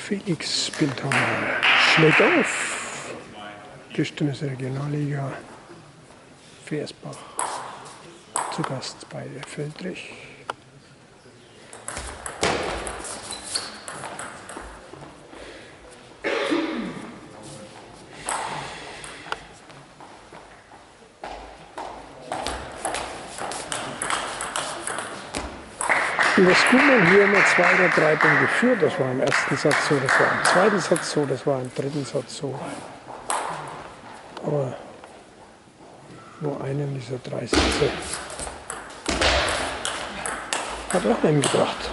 Felix Bindhammer schlägt auf. Tischtennis Regionalliga Versbach zu Gast bei Feldrich. Und das Kuhmann hier immer 2 oder 3 Punkte geführt. Das war im ersten Satz so, das war im zweiten Satz so, das war im dritten Satz so. Aber nur einen dieser 3 Sätze hat er auch heimgebracht.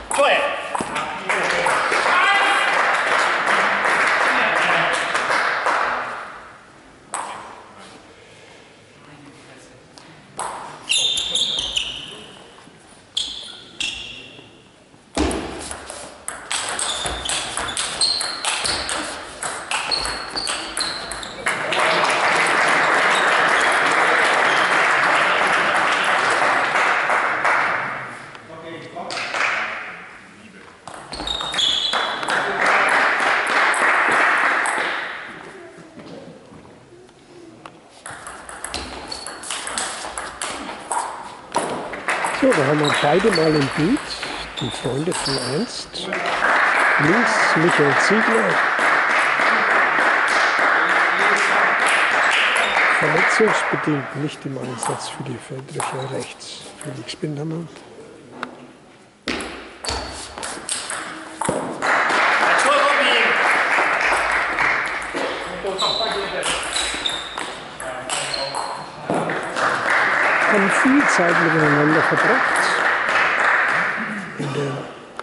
So, da haben wir beide mal im Bild, die Freunde von einst. Links Michael Ziegler, verletzungsbedingt nicht im Einsatz für die Feldricher. Rechts Felix Bindhammer. Haben viel Zeit miteinander verbracht in der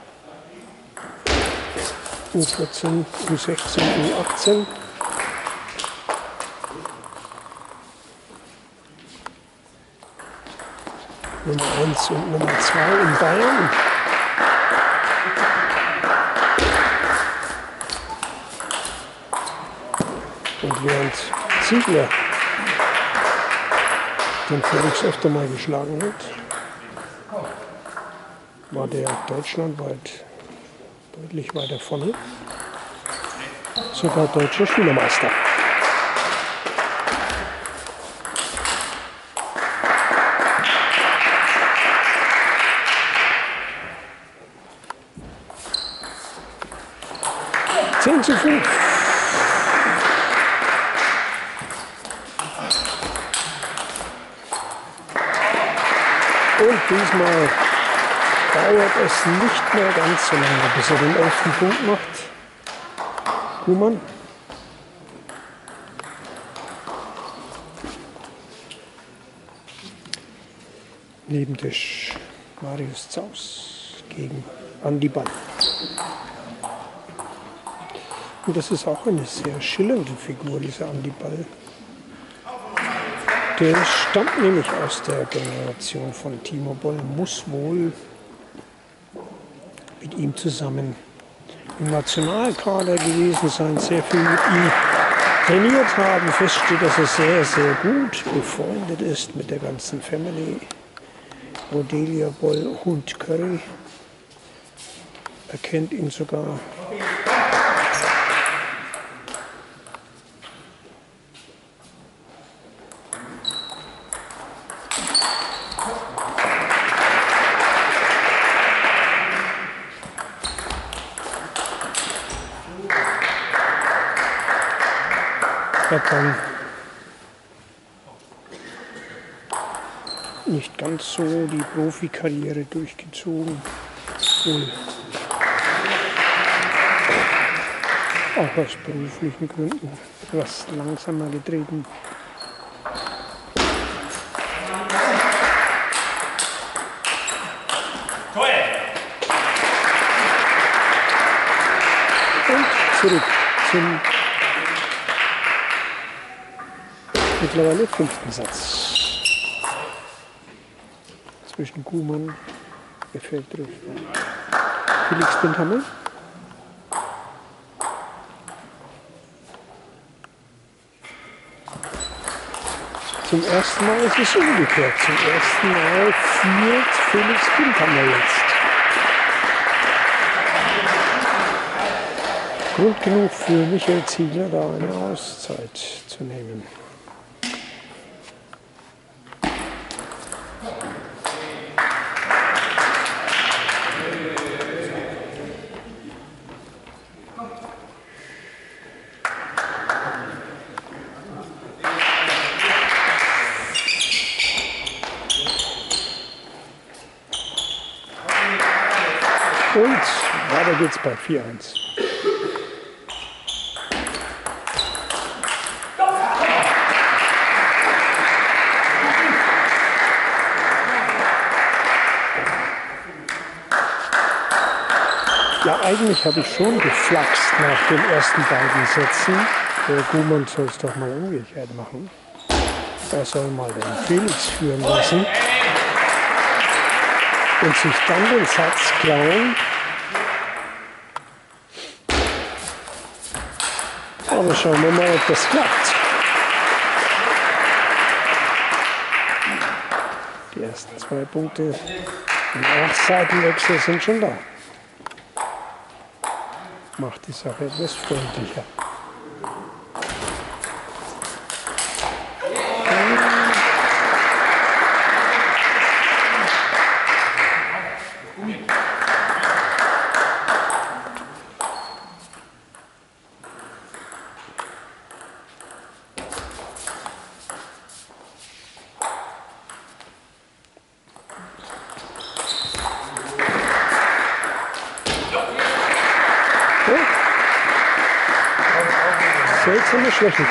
U14, U16, U18. Nummer 1 und Nummer 2 in Bayern. Und während Ziegler den Felix öfter mal geschlagen hat, war der deutschlandweit deutlich weiter vorne. Sogar deutscher Schülermeister. Zehn zu 5. Und diesmal dauert es nicht mehr ganz so lange, bis er den 11. Punkt macht. Kuhmann. Nebentisch Marius Zaus gegen Andi Ball. Und das ist auch eine sehr schillernde Figur, dieser Andi Ball. Der stammt nämlich aus der Generation von Timo Boll, muss wohl mit ihm zusammen im Nationalkader gewesen sein, sehr viel mit ihm trainiert haben. Fest steht, dass er sehr, sehr gut befreundet ist mit der ganzen Family. Rodelia Boll, Hund Curry. Er kennt ihn sogar. Er kann nicht ganz so die Profikarriere durchgezogen. Auch aus beruflichen Gründen etwas langsamer getreten. Und zurück zum mittlerweile 5. Satz. Zwischen Kuhmann, Feldrich und Felix Bindhammer. Zum ersten Mal ist es umgekehrt. Zum ersten Mal führt Felix Bindhammer jetzt. Grund genug für Michael Ziegler, da eine Auszeit zu nehmen. Und weiter geht's bei 4:1. Ja, eigentlich habe ich schon geflaxt nach den ersten beiden Sätzen. Der Gumann soll es doch mal umgekehrt machen. Er soll mal den Felix führen lassen und sich dann den Satz klauen. Aber schauen wir mal, ob das klappt. Die ersten 2 Punkte nach Seitenwechsel sind schon da. Macht die Sache etwas freundlicher. Seltsame Schwächen.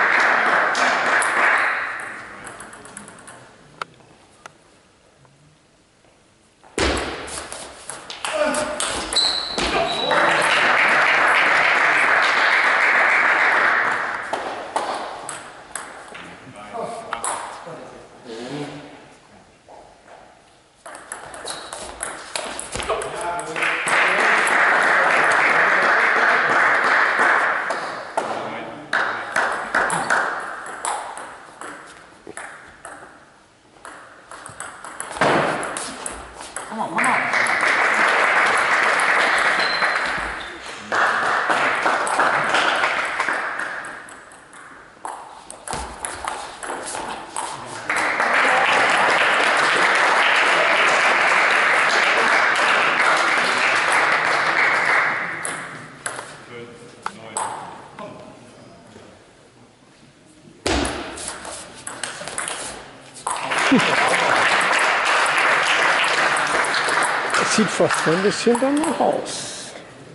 Es sieht fast ein bisschen danach aus.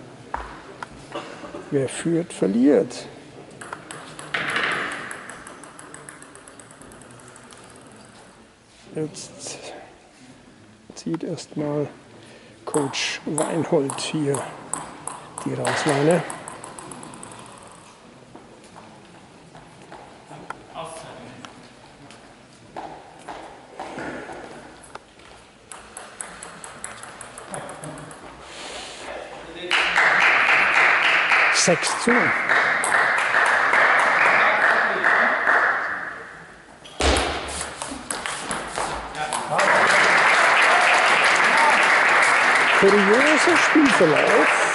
Wer führt, verliert. Jetzt zieht erstmal Coach Weinhold hier die Reißleine. Sechs zu. Kurioser Spielverlauf.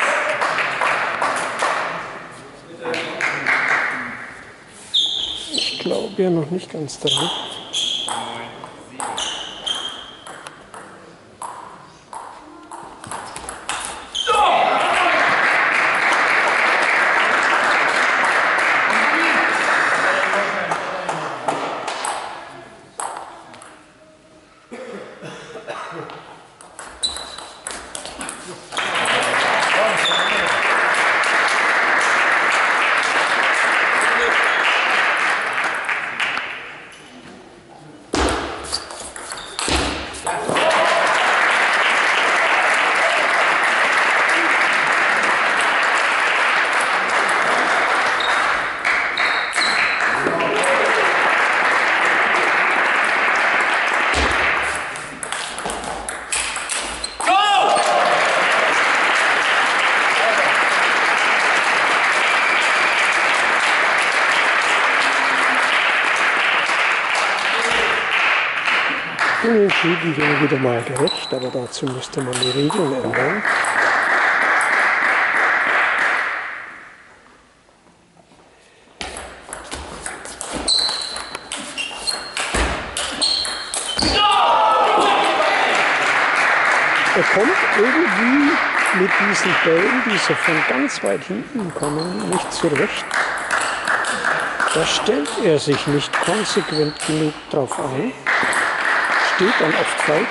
Ich glaube ja noch nicht ganz dran. Unentschieden wäre wieder mal gerecht, aber dazu müsste man die Regeln ändern. irgendwie mit diesen Bällen, die so von ganz weit hinten kommen, nicht zurecht. Da stellt er sich nicht konsequent genug drauf ein, steht dann oft falsch.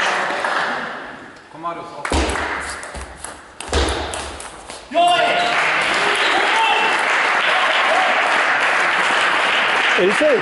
11:11.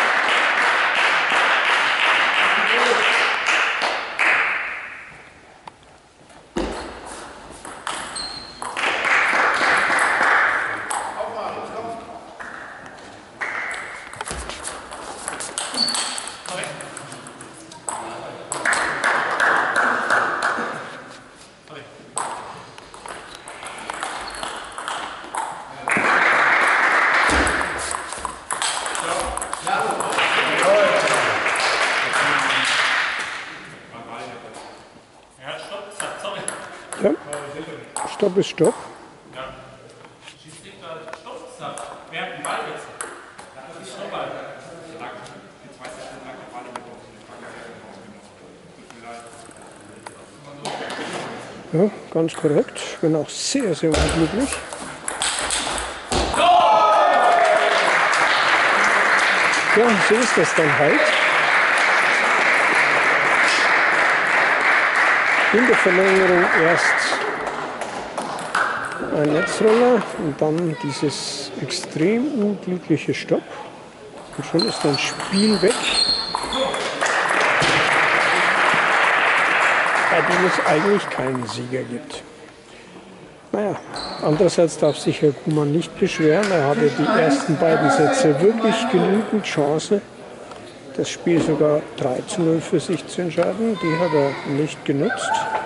Ja, Stopp ist Stopp. Ja. Schiedsrichter, Stopp, sagt. Wer hat den Ball jetzt? Das ist Stoppball. Jetzt weiß ich, wie lange der Ball mit Ja, ganz korrekt. Ich bin auch sehr, sehr unglücklich. Ja, so ist das dann halt. In der Verlängerung erst ein Netzroller und dann dieses extrem unglückliche Stopp. Und schon ist ein Spiel weg, bei dem es eigentlich keinen Sieger gibt. Naja, andererseits darf sich Herr Kuhmann nicht beschweren. Er hatte die ersten beiden Sätze wirklich genügend Chance, das Spiel sogar 3:0 für sich zu entscheiden. Die hat er nicht genutzt.